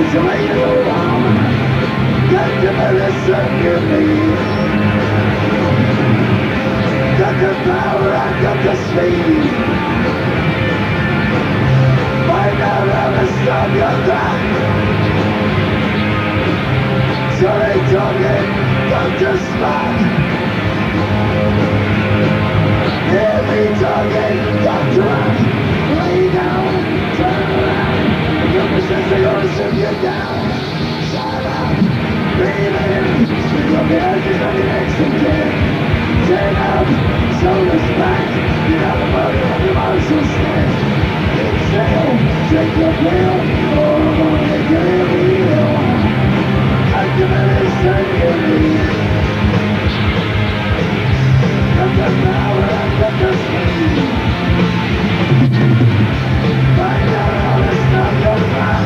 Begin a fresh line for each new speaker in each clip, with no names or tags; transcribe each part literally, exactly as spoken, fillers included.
to me in the wall. Got to medicine in me. Got the power, I got the speed. Find out how to stop your back. Sorry talking, Doctor Spock. Hear me talking, Doctor Rock. Lay down, turn around. The process of yours should get down. Shut up, breathe in. Speak up the edges of your next and kid. Turn up, shoulders back. Get out of body of your martial stick. Exhale, drink your pill. Oh, only get real. Activities turn your lead. Got the power, I got the speed. Find out how to stop your back.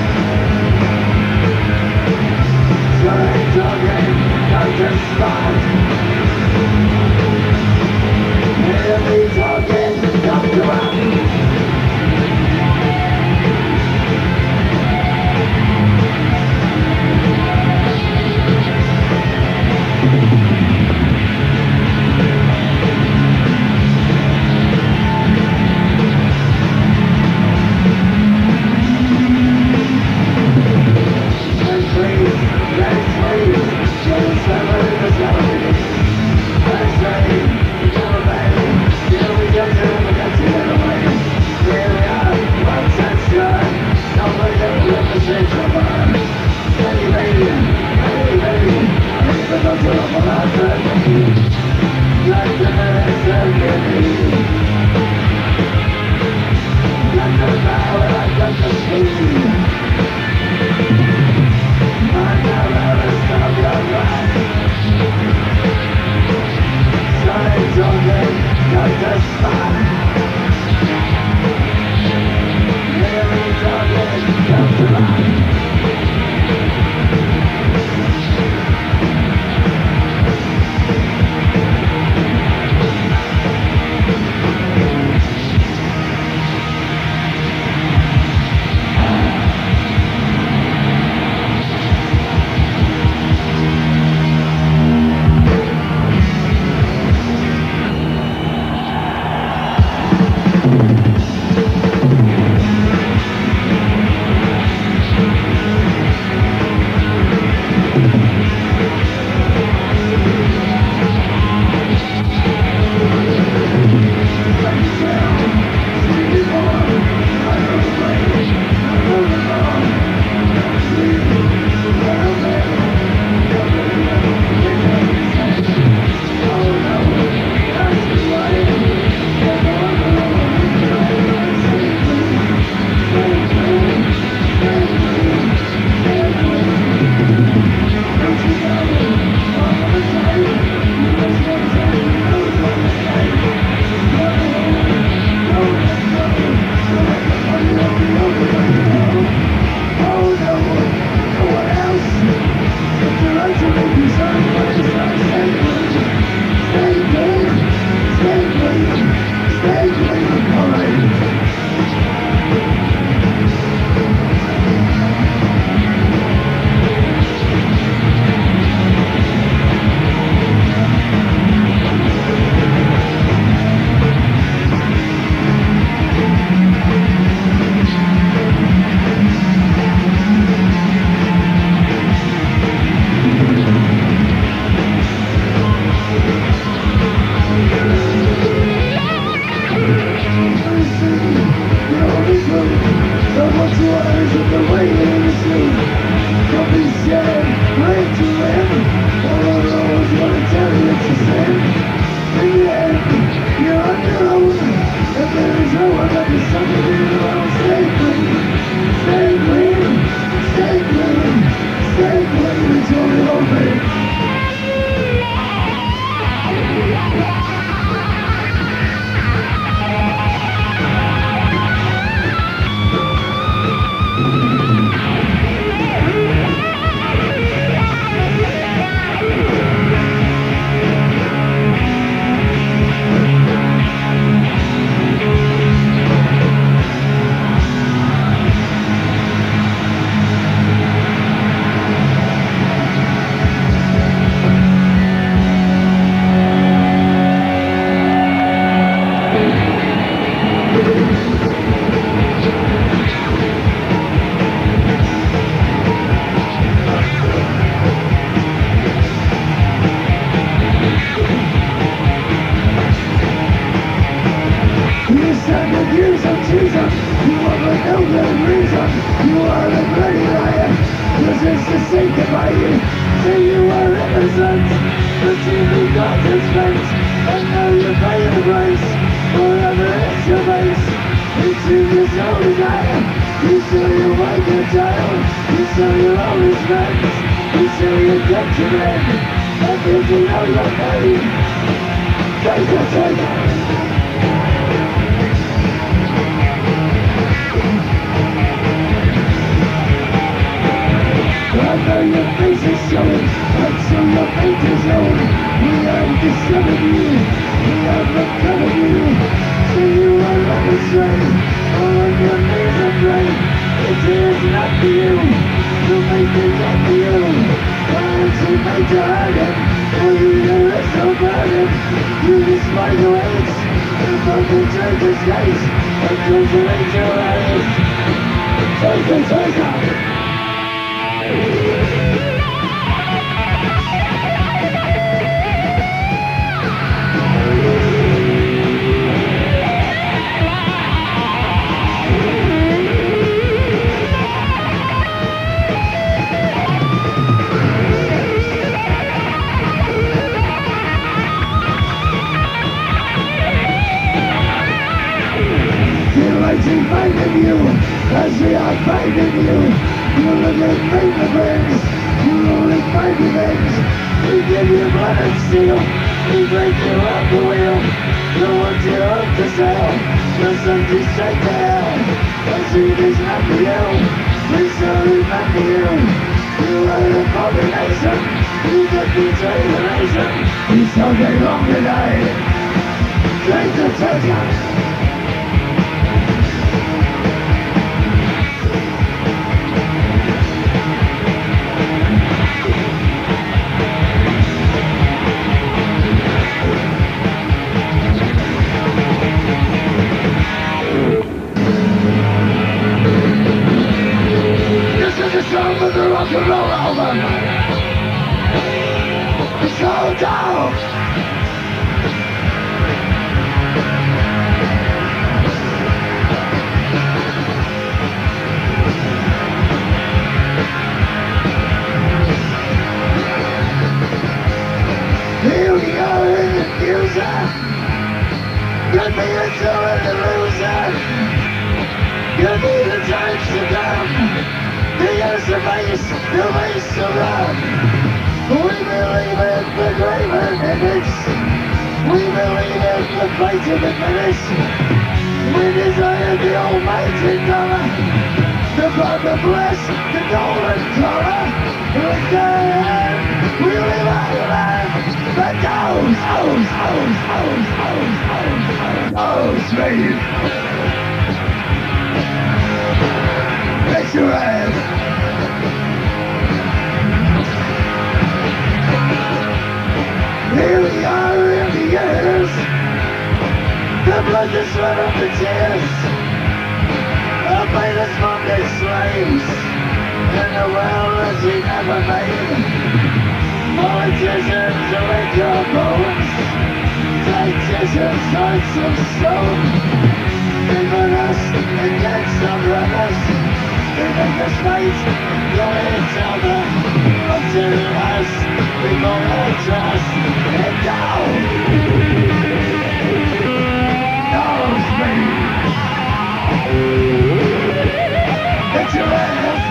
Sorry talking, Doctor Spock. Hear me talking, Doctor Rock. a bloody liar. Was this to say goodbye? Say you were innocent, but you forgot to spend. And now you're paying the price, forever it's your face. Into your soul desire, you show your wife and child, you show your own respect, you show your detriment, and if you know your name, take the take. I know your face is showing, and so your fate is known. We have discovered you, we have recovered you. So you are led astray, all on your knees and pray. It is not for you, to make it not for you. Once you made your iron, for you there is no burden. You despise your age, and perpetrate disgrace, and consolate your eyes. Take it, take it! Finding you, as we are finding you. You look at fingerprints, you only find revenge. We give you blood and steel, we break you off the wheel. No one's here up to sell, no something straight to hell. Cause it is not for you, we sorry not for you. You are an abomination, you just betrayed the nation. We so get wrong tonight, take the take. Song of the rock and roll album. So down. Here we are in the future. Get me into an illusion. Give me the times to come. The years of ice, the waste of love. We believe in the graven image. We believe in the fight to the finish. We desire the almighty dollar, the father bless the golden color. Again, we live our land. The ghost, ghost, ghost, ghost, ghost, ghost, ghost, me. Raise your hand. Here we are in the years, the blood, the sweat of the tears, our latest Monday slaves, in the world as we never made. Politicians who make your bones, tacticians, hearts of stone, even us against our brothers. We make us fight, go each other, until us, we won't let trust it down. Knows me. It's your ass.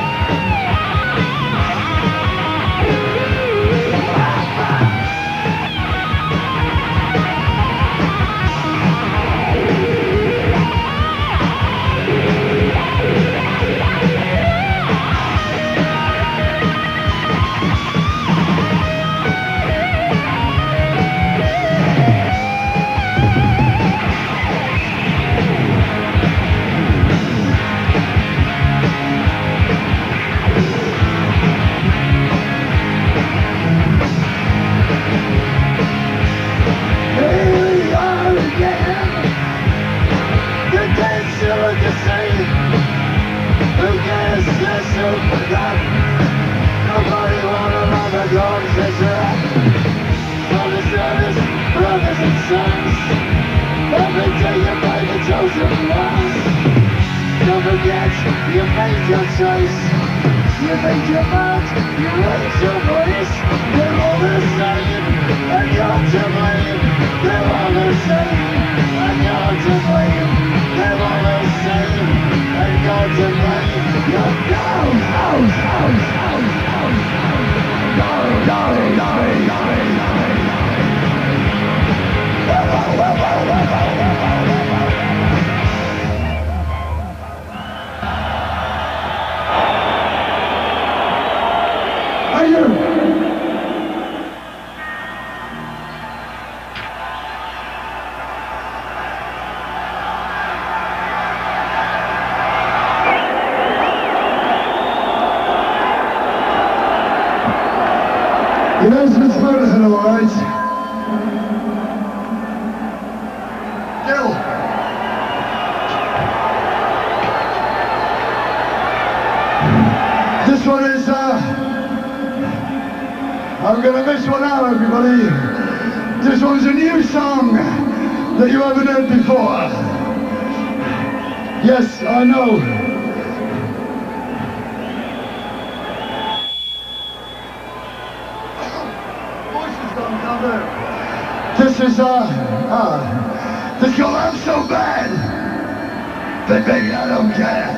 made your choice. You made your mind, you raised your voice. They're all the same, and you're to blame. They're all the same, and you're to blame. They're all the same, and you're to blame. You're down, out, out, out, out, out. Down, down, down, down, down. Are you? You know Smith's Motorhead, all right? Gil. This one is, uh, I'm gonna miss one out, everybody. This one's a new song that you haven't heard before. Yes, I know. This is, uh, uh, this girl, I'm so bad, but baby, I don't care.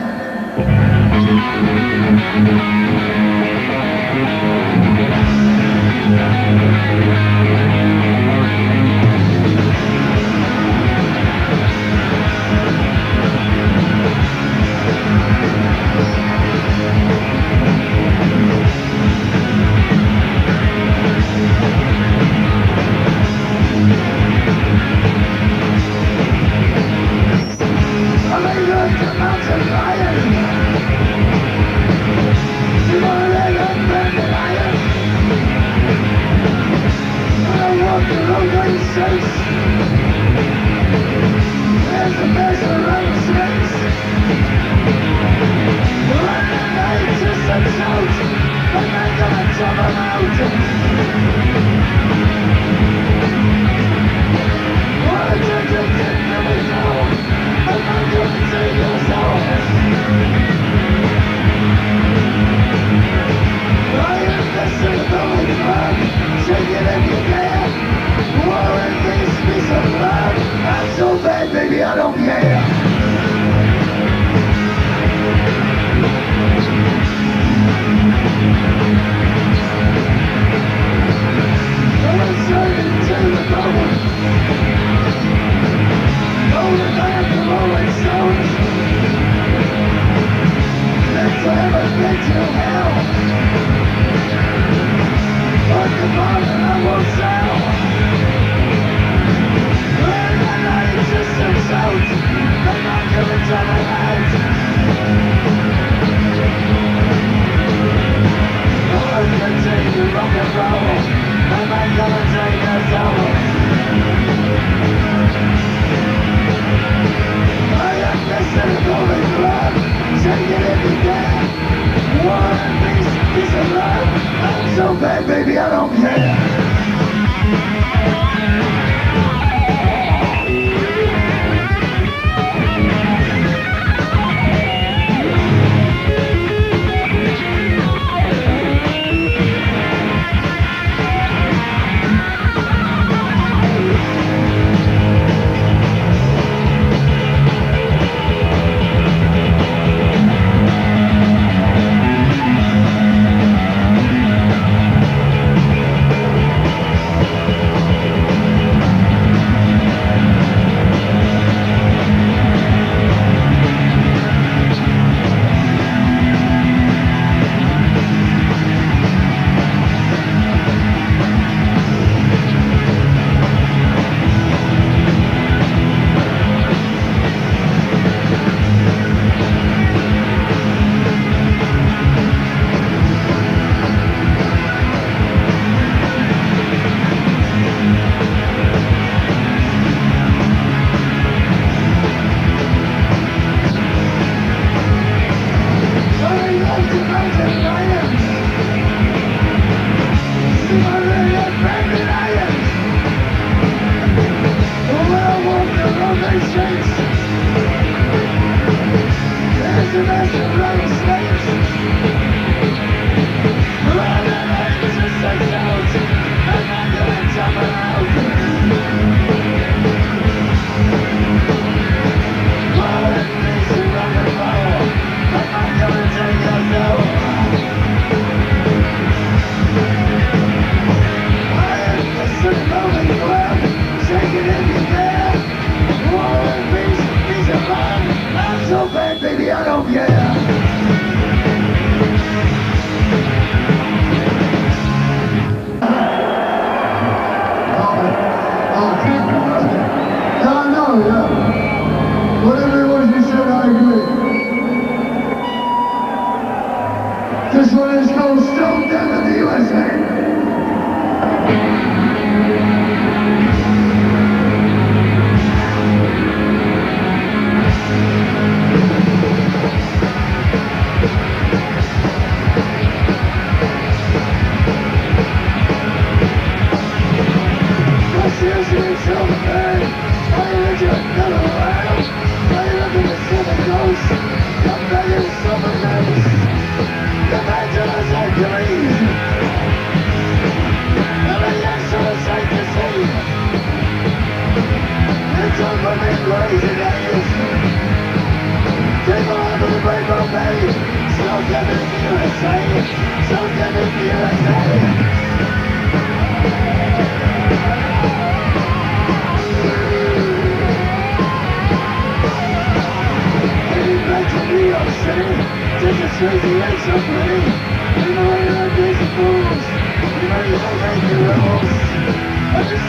Baby, I don't care. I'm turning to the moment. Oh, the man from Rolling Stones. Let's have a bit to hell. On the bottom, I won't sell. Just a shout, I'm not gonna tell my life. I'm gonna take you rock and roll, I'm not gonna take a soul.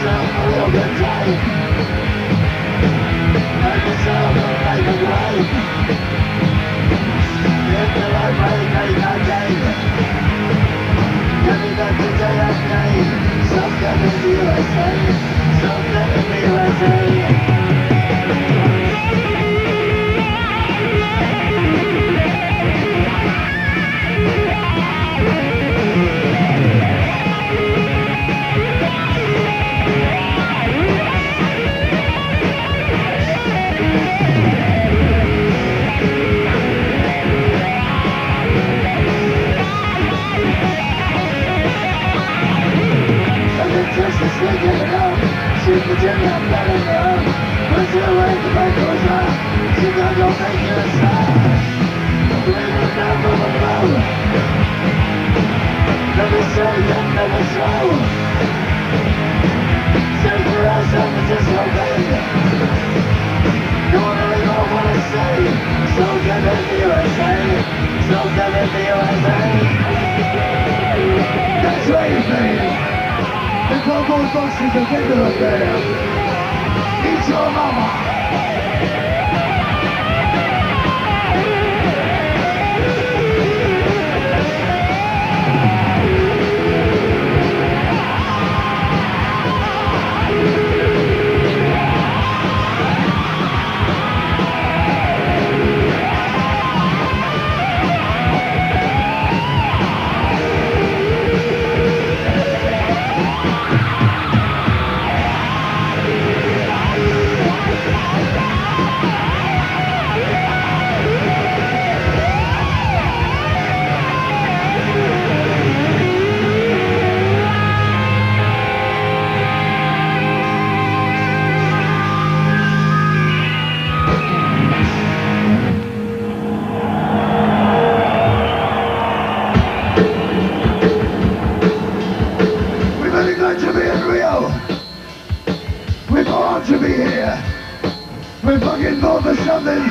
yourself a real good time. Make yourself a make a grave. If the life ain't made that day, get me back to J F K. Something in the U S A. Something in the U S A. She's pretending I'm better than her. But you're away to my closer. She got no make you a star. Believe it down from above. Never say and never slow. Say for us I'm just okay. You wanna leave off what I say. So get in the U S A. So get in the U S A. That's right, baby. The cowboy boxes are getting up there. Eat your mama. We're born to be here. We're fucking born for something.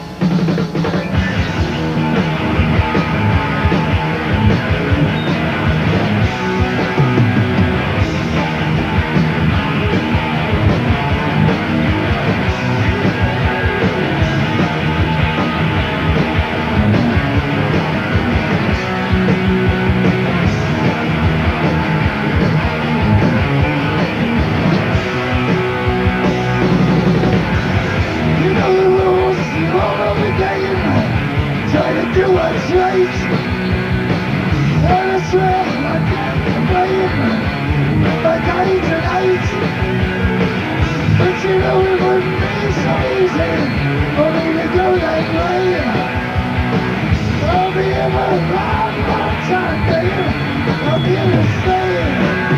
Do what's right. And I swear I can't complain. Like I eat tonight. But you know it wouldn't be so easy for me to go that way. I'll be in my long, long time, baby. I'll be in the same.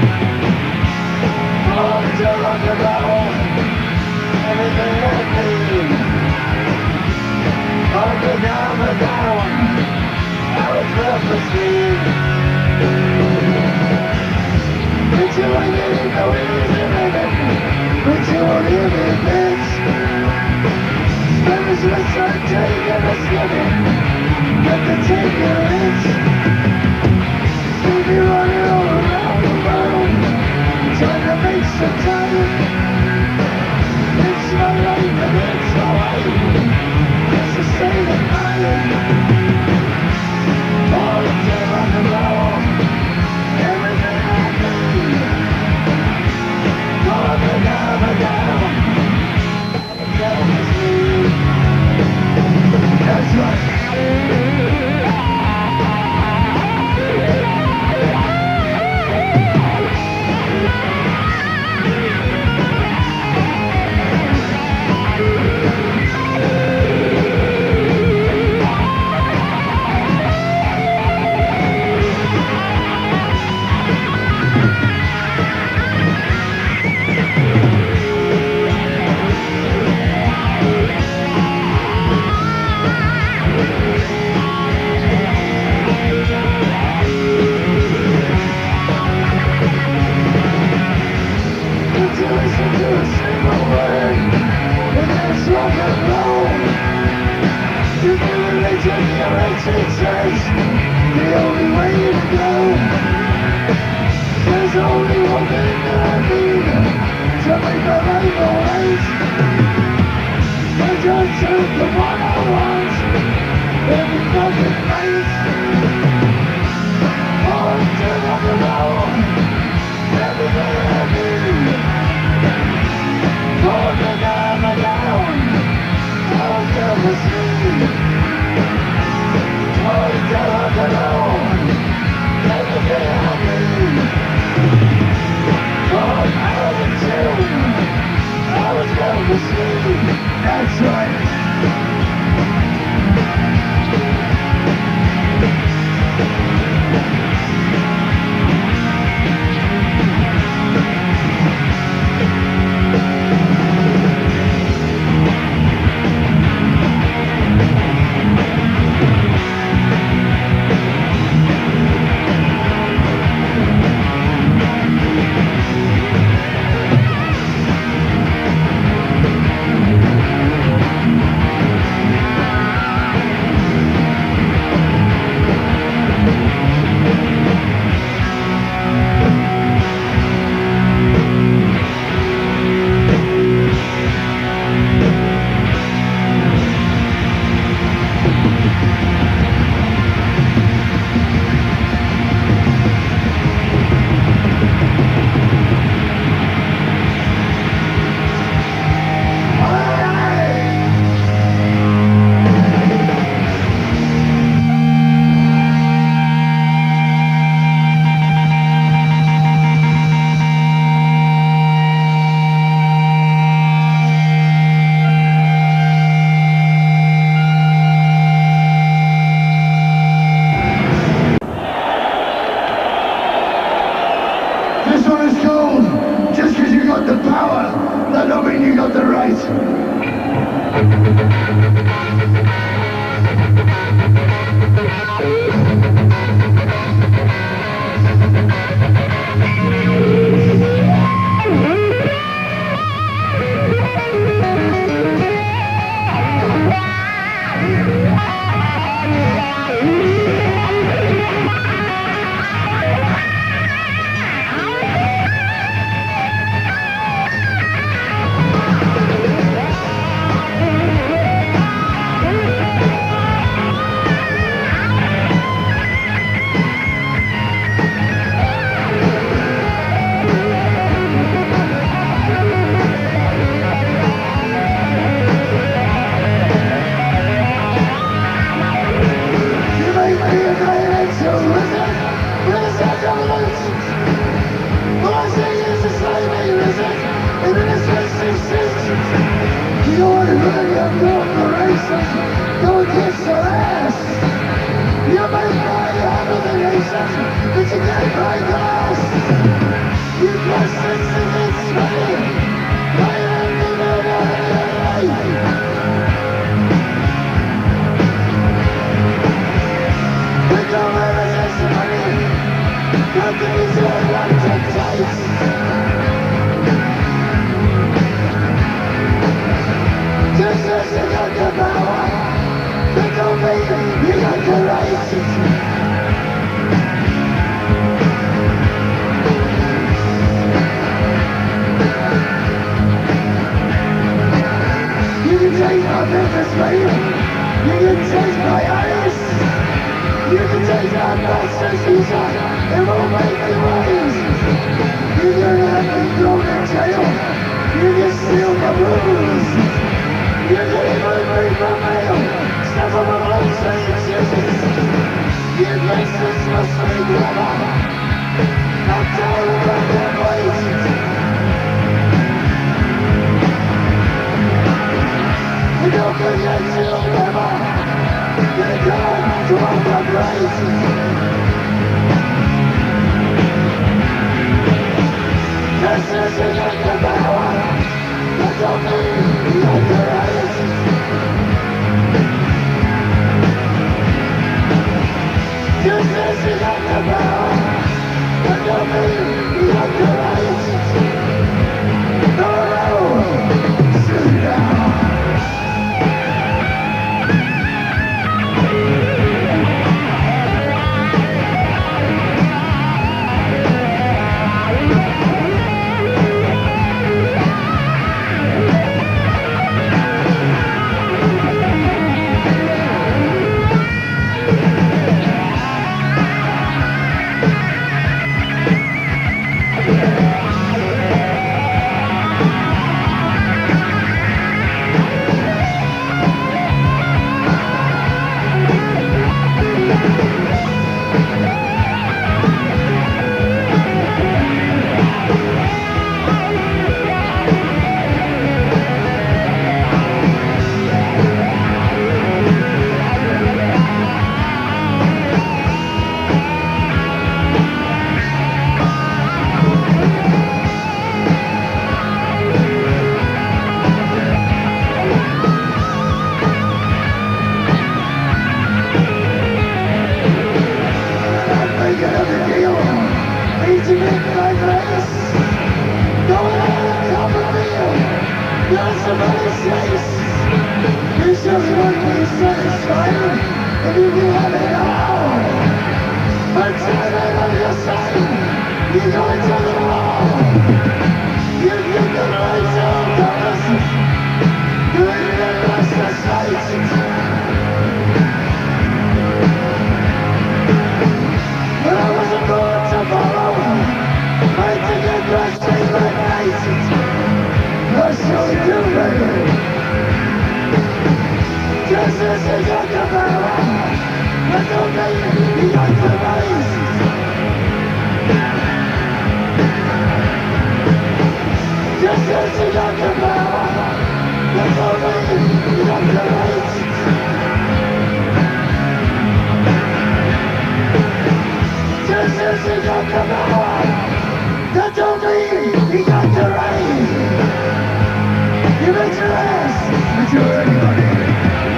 Oh, to rock and roll. Everything I need. Up and down and down, I was left asleep. But you ain't getting no easy living. But you won't hear me, bitch. Spend this rest I take and a slipping. Get the take your hits. See me running all around the world, trying to make some time. It's my life and it's my life. It's the same as mine. All the time on the road. Everything I need. All the down and down. Down the street. That's right. The only way to go. There's only one thing that I need. That's right. This one is called Just Cause You Got the Power, that don't mean you got the right.
Yeah.
You're somebody's face. You just want to be satisfied. If you can have it all. But time it on your side. You go into the wall. You get the lights on colors. You ain't in the society. But I wasn't born to follow. Right to get frustrated like ice. I surely do, baby. Justice is on your power. But don't make it beyond the race. Justice is on your power. But don't make it beyond the race. Justice is on your power. That don't mean he got the right. You bet your ass, but you're anybody.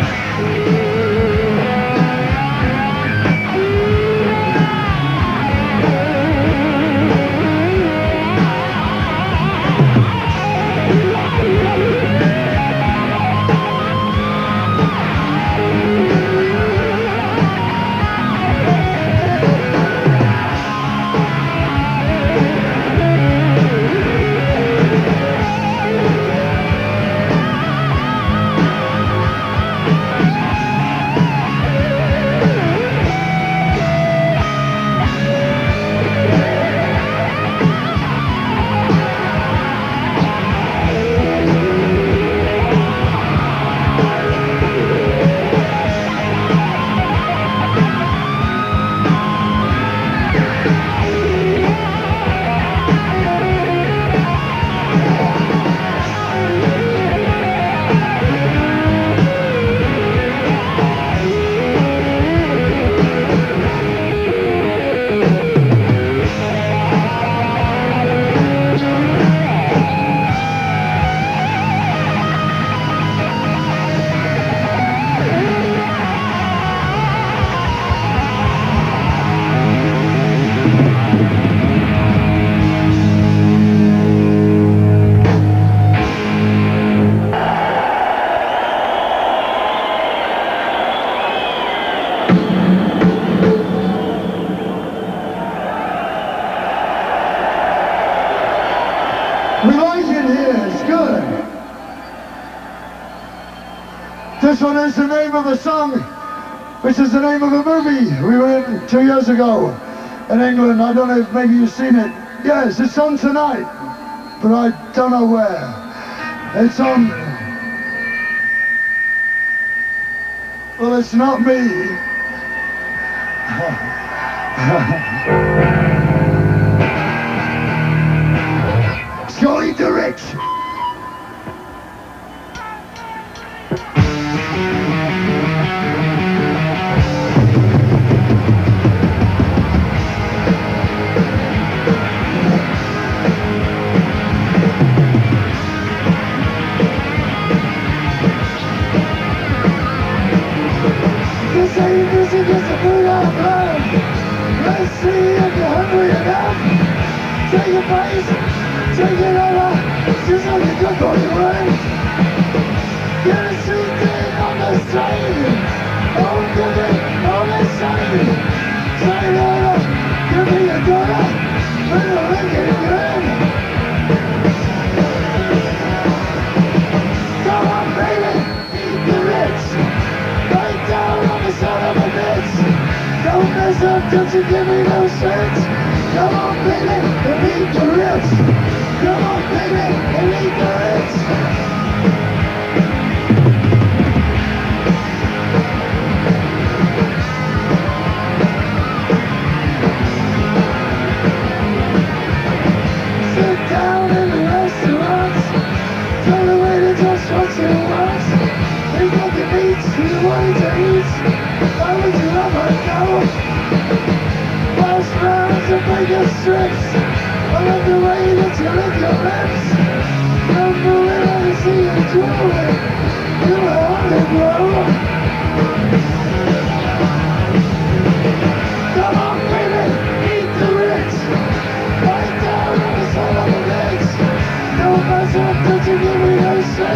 We like it here, it's good. This one is the name of a song, which is the name of a movie we were in two years ago in England. I don't know if maybe you've seen it. Yes, it's on tonight, but I don't know where. It's on... Well, it's not me. Scully the Rich. This ain't music, it's a food I've learned. Let's see if you're hungry enough. Take a bite. Take it over, just like a good boy you run. Get a sweet thing on the side. Oh, give it on the side. Take it over, give me a dollar. When I make it good. Come on, baby, eat the rich. Right down on the side of a bitch. Don't mess up, don't you give me no sense. Come on, baby, and eat the rich. Come on, baby, and eat the rich. Sit down in the restaurants. Tell the waiter just what you want. They got the meats you want to eat. Why would you ever know? Wash rounds and bacon strips. I love the way that you lick your lips. Don't move it, I see you drooling. You are on the grow. Come on, baby, eat the rich. Right down on the side of the legs. No mess up, don't you give me no shit.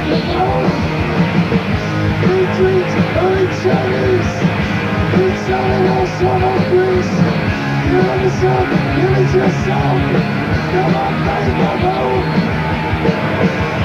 Retreat, early Chinese. Each other will summer breeze. You love yourself, give it to yourself. Come on, baby, go.